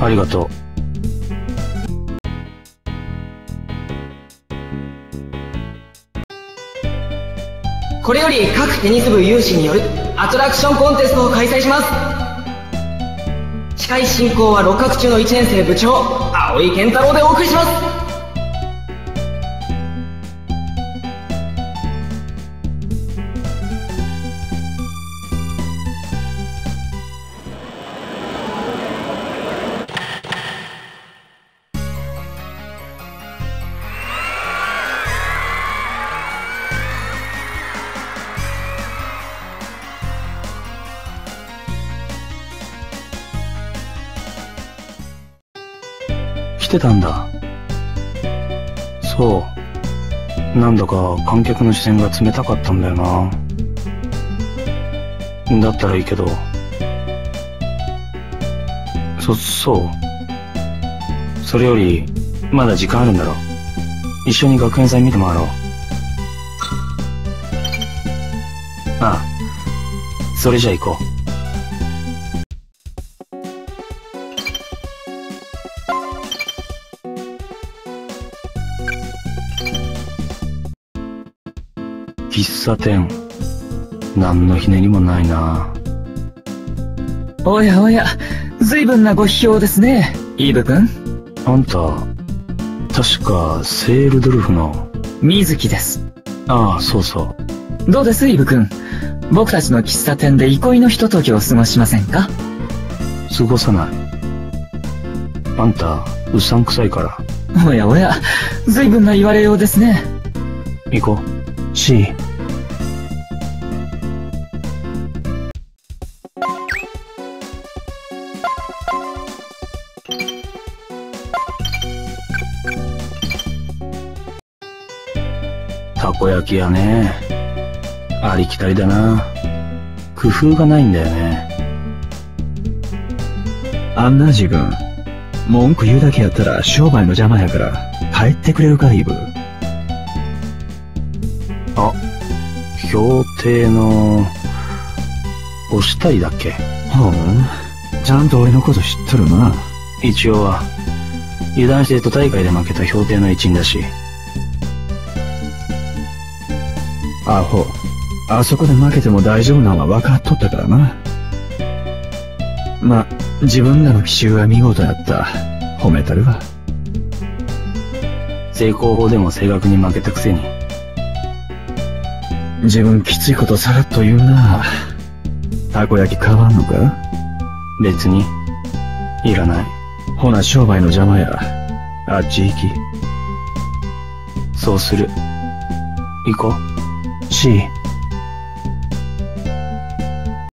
ありがとう。 これより各テニス部有志によるアトラクションコンテストを開催します。司会進行は六角中の1年生部長青井健太郎でお送りします。 来てたんだ。そう。なんだか観客の視線が冷たかったんだよな。だったらいいけど。そう。それより、まだ時間あるんだろ。一緒に学園祭見て回ろう。ああ。それじゃあ行こう。喫茶店。何のひねりもないな。 おやおや、随分なご批評ですね、イーブ君。 あんた、確かセールドルフの。 水木です。 ああ、そうそう。 どうです、イーブ君。僕たちの喫茶店で憩いのひとときを過ごしませんか？ 過ごさない。あんた、うさんくさいから。 おやおや、随分な言われようですね。 行こう。C。たこ焼き屋ね。ありきたりだな。工夫がないんだよね。 あんな自分、文句言うだけやったら商売の邪魔やから帰ってくれるか、イブ。 あ、評定の、押したりだっけ？ ほう、ちゃんと俺のこと知っとるな。 一応は、油断して都大会で負けた評定の一員だし。 アホ、あそこで負けても大丈夫なんは分かっとったからな。ま、自分らの奇襲は見事やった。褒めたるわ。 成功法でも正確に負けたくせに。 自分きついことさらっと言うな。たこ焼き買わんのか？ 別に、いらない。 ほな商売の邪魔や。あっち行き。 そうする。行こう。 C。